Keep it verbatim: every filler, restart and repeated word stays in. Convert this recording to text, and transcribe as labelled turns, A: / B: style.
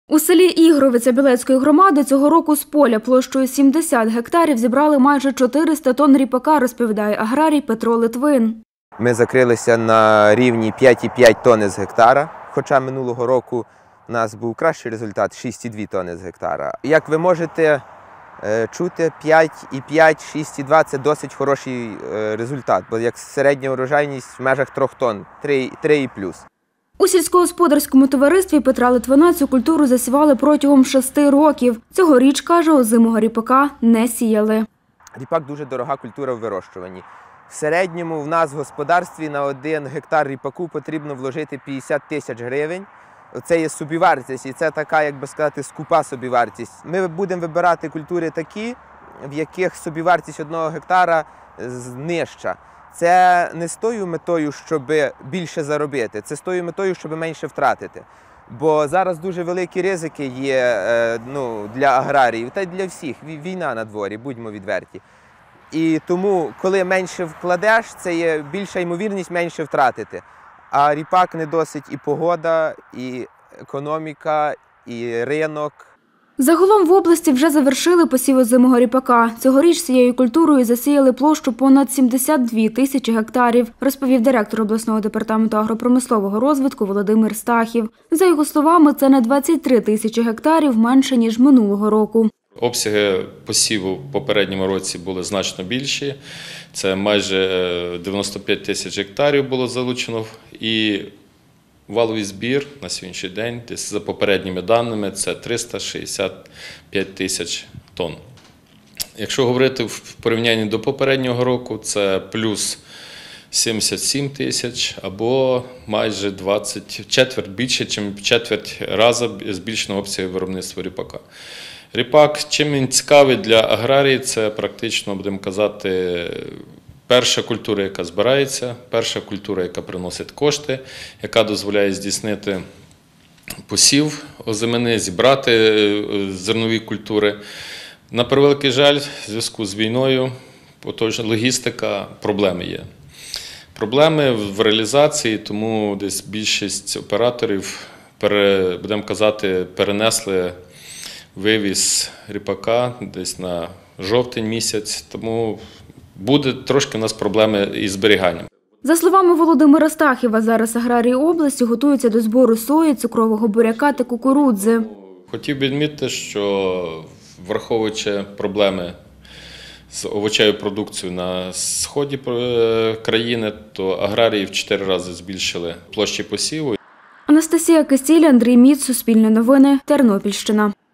A: У селі Ігровиця Білецької громади цього року з поля площею сімдесят гектарів зібрали майже чотириста тонн ріпака, розповідає аграрій Петро Литвин.
B: Ми закрилися на рівні п'ять і п'ять тонни з гектара, хоча минулого року у нас був кращий результат – шість і дві тонни з гектара. Як ви можете чути, п'ять і п'ять, шість і два – це досить хороший результат, бо як середня урожайність в межах трьох тонн, три і плюс.
A: У сільськогосподарському товаристві Петра Литвина цю культуру засівали протягом шести років. Цьогоріч, каже, озимого ріпака не сіяли.
B: Ріпак – дуже дорога культура в вирощуванні. В середньому в нас в господарстві на один гектар ріпаку потрібно вложити п'ятдесят тисяч гривень. Це є собівартість і це така, як би сказати, скупа собівартість. Ми будемо вибирати культури такі, в яких собівартість одного гектара нижча. Це не з тою метою, щоб більше заробити, це з тою метою, щоб менше втратити. Бо зараз дуже великі ризики є ну, для аграріїв, та й для всіх. Війна на дворі, будьмо відверті. І тому, коли менше вкладеш, це є більша ймовірність менше втратити. А ріпак не досить і погода, і економіка, і ринок.
A: Загалом в області вже завершили посів озимого ріпака. Цьогоріч цією культурою засіяли площу понад сімдесят дві тисячі гектарів, розповів директор обласного департаменту агропромислового розвитку Володимир Стахів. За його словами, це на двадцять три тисячі гектарів менше, ніж минулого року.
C: Обсяги посіву в попередньому році були значно більші. Це майже дев'яносто п'ять тисяч гектарів було залучено. І валовий збір на сьогоднішній день, десь за попередніми даними, це триста шістдесят п'ять тисяч тонн. Якщо говорити в порівнянні до попереднього року, це плюс сімдесят сім тисяч або майже двадцять, четверть більше, ніж в четверть разу збільшено обсяги виробництва ріпака. Ріпак, чим він цікавий для аграрії, це практично, будемо казати, перша культура, яка збирається, перша культура, яка приносить кошти, яка дозволяє здійснити посів озимини, зібрати зернові культури. На превеликий жаль, в зв'язку з війною, логістика, проблеми є. Проблеми в реалізації, тому десь більшість операторів, будемо казати, перенесли вивіз ріпака десь на жовтень місяць, тому буде трошки у нас проблеми із зберіганням.
A: За словами Володимира Стахіва, зараз аграрії області готуються до збору сої, цукрового буряка та кукурудзи.
C: Хотів би відмітити, що враховуючи проблеми з овочевою продукцією на сході країни, то аграрії в чотири рази збільшили площі посіву.
A: Анастасія Кисіль, Андрій Міц, Суспільне новини, Тернопільщина.